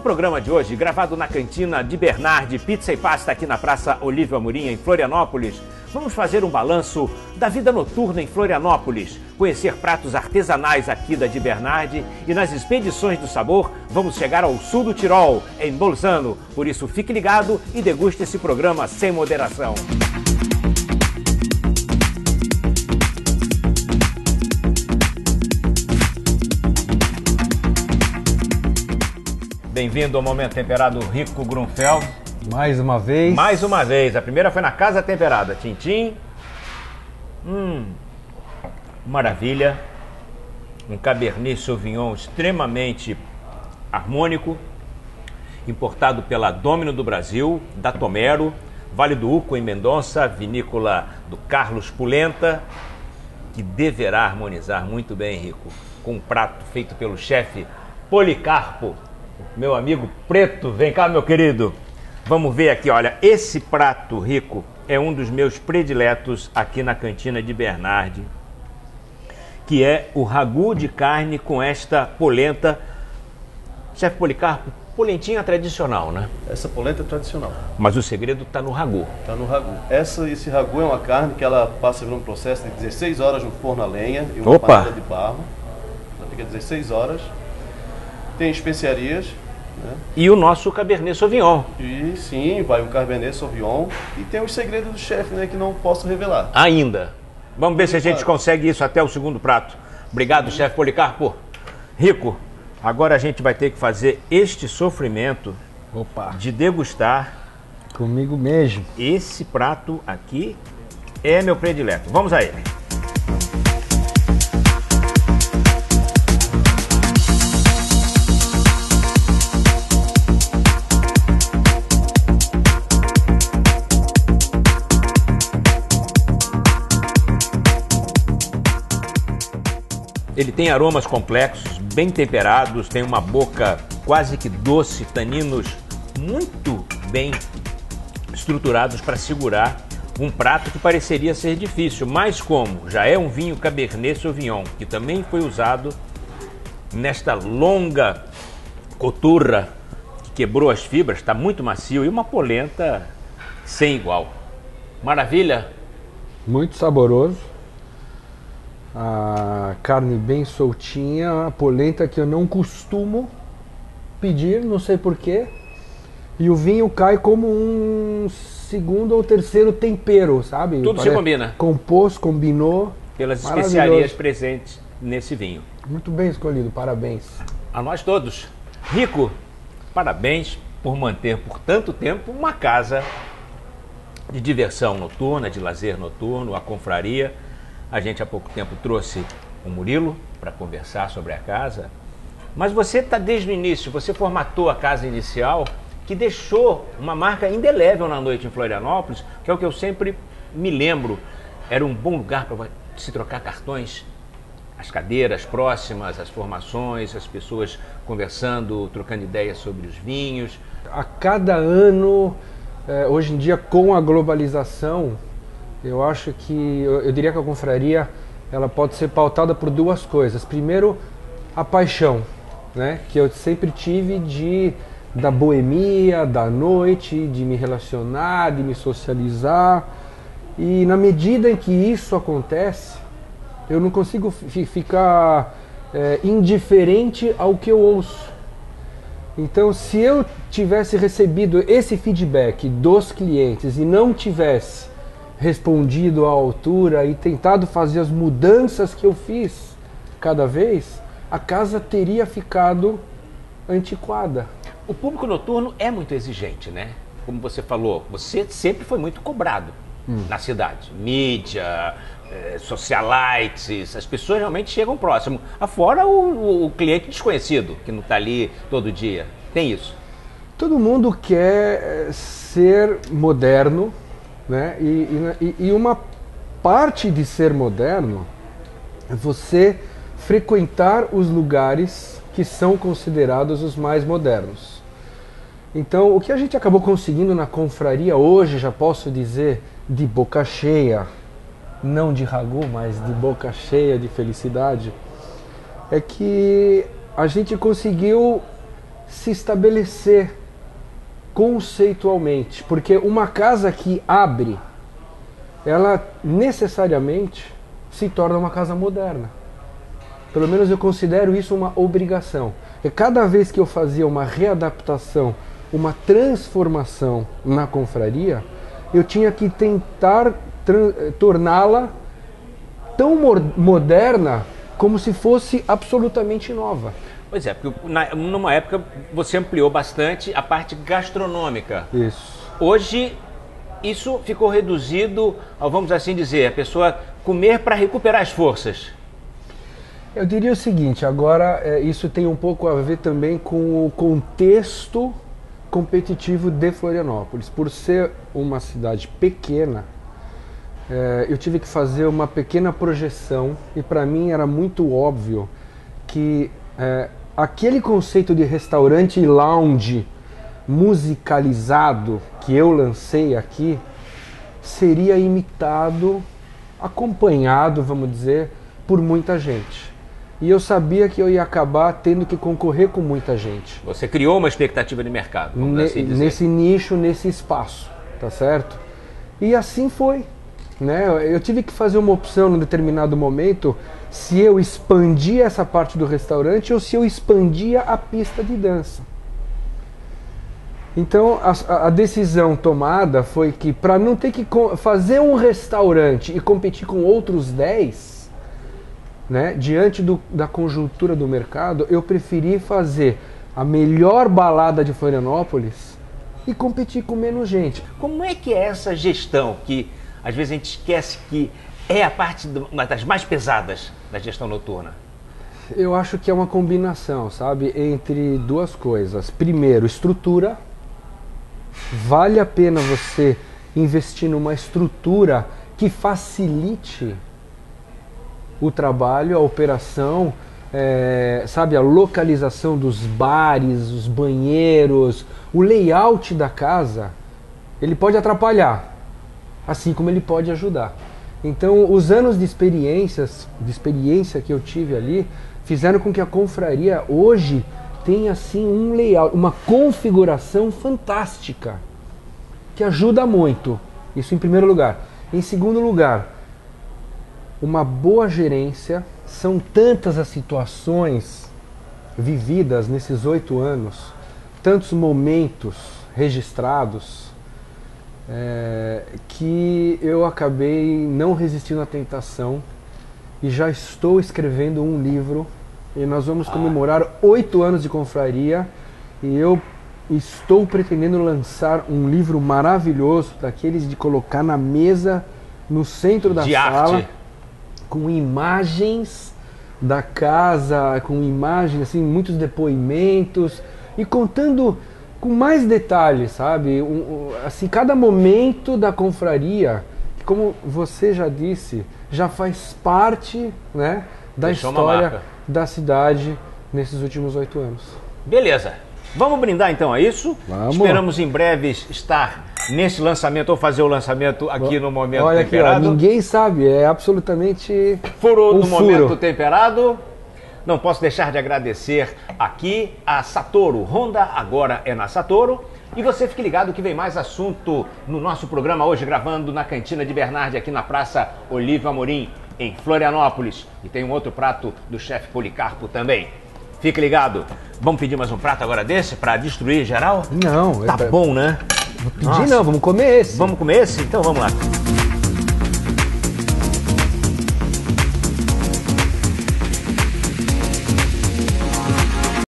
programa de hoje, gravado na cantina de Bernardi Pizza e Pasta aqui na Praça Olívio Amorim, em Florianópolis, vamos fazer um balanço da vida noturna em Florianópolis, conhecer pratos artesanais aqui da de Bernardi e nas expedições do sabor vamos chegar ao sul do Tirol, em Bolzano. Por isso fique ligado e deguste esse programa sem moderação. Bem-vindo ao Momento Temperado, Rico Grunfeld. Mais uma vez. Mais uma vez. A primeira foi na Casa Temperada. Tintim. Maravilha. Um Cabernet Sauvignon extremamente harmônico. Importado pela Domino do Brasil, da Tomero, Vale do Uco, em Mendonça, vinícola do Carlos Pulenta, que deverá harmonizar muito bem, Rico, com um prato feito pelo chefe Policarpo. Meu amigo Preto, vem cá, meu querido. Vamos ver aqui, olha, esse prato, Rico, é um dos meus prediletos aqui na cantina de Bernardi, que é o ragu de carne com esta polenta. Chefe Policarpo, polentinha tradicional, né? Essa polenta é tradicional. Mas o segredo está no ragu. Está no ragu. Esse ragu é uma carne que ela passa por um processo de 16 horas no forno a lenha e uma panela de barro. Ela fica 16 horas. Tem especiarias, né? E o nosso Cabernet Sauvignon. E sim, vai um Cabernet Sauvignon. E tem os segredos do chefe, né, que não posso revelar. Ainda. Vamos ver se a gente consegue isso até o segundo prato. Obrigado, chefe Policarpo. Rico, agora a gente vai ter que fazer este sofrimento de degustar. Comigo mesmo. Esse prato aqui é meu predileto. Vamos a ele. Ele tem aromas complexos, bem temperados, tem uma boca quase que doce, taninos muito bem estruturados para segurar um prato que pareceria ser difícil, mas como já é um vinho Cabernet Sauvignon, que também foi usado nesta longa coturra que quebrou as fibras, está muito macio, e uma polenta sem igual. Maravilha! Muito saboroso. A carne bem soltinha, a polenta que eu não costumo pedir, não sei porquê. E o vinho cai como um segundo ou terceiro tempero, sabe? Tudo se combina. Compôs, combinou. Pelas especiarias presentes nesse vinho. Muito bem escolhido, parabéns. A nós todos. Rico, parabéns por manter por tanto tempo uma casa de diversão noturna, de lazer noturno, a confraria. A gente há pouco tempo trouxe o Murilo para conversar sobre a casa, mas você está desde o início, você formatou a casa inicial, que deixou uma marca indelével na noite em Florianópolis, que é o que eu sempre me lembro. Era um bom lugar para se trocar cartões, as cadeiras próximas, as formações, as pessoas conversando, trocando ideias sobre os vinhos. A cada ano, hoje em dia, com a globalização, eu acho que, eu diria que a confraria, ela pode ser pautada por duas coisas. Primeiro, a paixão, né, que eu sempre tive da boemia, da noite, de me relacionar, de me socializar. E na medida em que isso acontece, eu não consigo ficar indiferente ao que eu ouço. Então, se eu tivesse recebido esse feedback dos clientes e não tivesse respondido à altura e tentado fazer as mudanças que eu fiz cada vez, a casa teria ficado antiquada. O público noturno é muito exigente, né? Como você falou, você sempre foi muito cobrado na cidade. Mídia, socialites, as pessoas realmente chegam próximo. Afora o cliente desconhecido, que não está ali todo dia. Tem isso. Todo mundo quer ser moderno, né? E uma parte de ser moderno é você frequentar os lugares que são considerados os mais modernos. Então, o que a gente acabou conseguindo na confraria hoje, já posso dizer, de boca cheia, não de ragu, mas de boca cheia de felicidade, é que a gente conseguiu se estabelecer conceitualmente, porque uma casa que abre, ela necessariamente se torna uma casa moderna. Pelo menos eu considero isso uma obrigação. E cada vez que eu fazia uma readaptação, uma transformação na confraria, eu tinha que tentar torná-la tão moderna como se fosse absolutamente nova. Pois é, porque numa época você ampliou bastante a parte gastronômica. Isso. Hoje isso ficou reduzido ao, vamos assim dizer, a pessoa comer para recuperar as forças. Eu diria o seguinte, agora isso tem um pouco a ver também com o contexto competitivo de Florianópolis. Por ser uma cidade pequena, eu tive que fazer uma pequena projeção e para mim era muito óbvio que aquele conceito de restaurante e lounge musicalizado que eu lancei aqui seria imitado, acompanhado, vamos dizer, por muita gente. E eu sabia que eu ia acabar tendo que concorrer com muita gente. Você criou uma expectativa de mercado, vamos assim dizer. Nesse nicho, nesse espaço, tá certo? E assim foi, né? Eu tive que fazer uma opção num determinado momento se eu expandia essa parte do restaurante ou se eu expandia a pista de dança. Então a decisão tomada foi que para não ter que fazer um restaurante e competir com outros 10, né, diante da conjuntura do mercado, eu preferi fazer a melhor balada de Florianópolis e competir com menos gente. Como é que é essa gestão que às vezes a gente esquece que é a parte uma das mais pesadas da gestão noturna? Eu acho que é uma combinação, sabe, entre duas coisas. Primeiro, estrutura. Vale a pena você investir numa estrutura que facilite o trabalho, a operação, sabe, a localização dos bares, os banheiros, o layout da casa. Ele pode atrapalhar, assim como ele pode ajudar. Então, os anos de experiência que eu tive ali fizeram com que a confraria hoje tenha assim um layout, uma configuração fantástica, que ajuda muito. Isso em primeiro lugar. Em segundo lugar, uma boa gerência. São tantas as situações vividas nesses 8 anos, tantos momentos registrados, que eu acabei não resistindo à tentação e já estou escrevendo um livro e nós vamos comemorar 8 anos de confraria e eu estou pretendendo lançar um livro maravilhoso, daqueles de colocar na mesa, no centro da sala, arte, com imagens da casa, com imagens, assim, muitos depoimentos e contando com mais detalhes, sabe? Assim, cada momento da confraria, que, como você já disse, já faz parte, né, da história da cidade nesses últimos 8 anos. Beleza. Vamos brindar então a isso? Vamos. Esperamos em breve estar nesse lançamento ou fazer o lançamento aqui no Momento Olha Temperado. Aqui, ó, ninguém sabe, é absolutamente furo no Momento Temperado. Não posso deixar de agradecer aqui a Satoru. Honda agora é na Satoru. E você fique ligado que vem mais assunto no nosso programa hoje, gravando na Cantina de Bernardi, aqui na Praça Olívio Amorim, em Florianópolis. E tem um outro prato do chefe Policarpo também. Fique ligado. Vamos pedir mais um prato agora desse para destruir geral? Não. Tá bom, né? Vou pedir. Nossa. Não, vamos comer esse. Vamos comer esse? Então vamos lá.